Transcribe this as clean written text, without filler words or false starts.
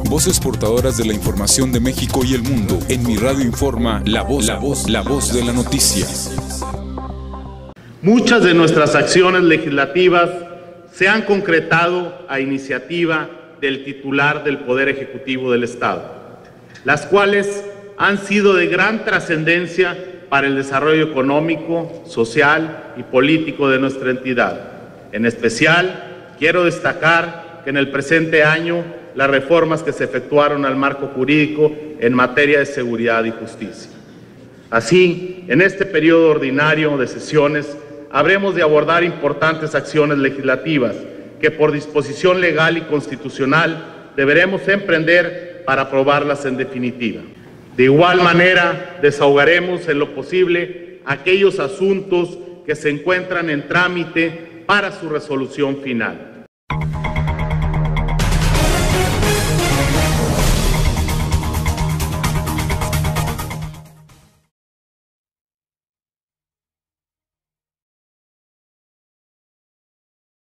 Voces portadoras de la información de México y el mundo. En Mi Radio Informa, la voz de la noticia. Muchas de nuestras acciones legislativas se han concretado a iniciativa del titular del Poder Ejecutivo del Estado, las cuales han sido de gran trascendencia para el desarrollo económico, social y político de nuestra entidad. En especial, quiero destacar que en el presente año las reformas que se efectuaron al marco jurídico en materia de seguridad y justicia. Así, en este periodo ordinario de sesiones, habremos de abordar importantes acciones legislativas que por disposición legal y constitucional deberemos emprender para aprobarlas en definitiva. De igual manera, desahogaremos en lo posible aquellos asuntos que se encuentran en trámite para su resolución final.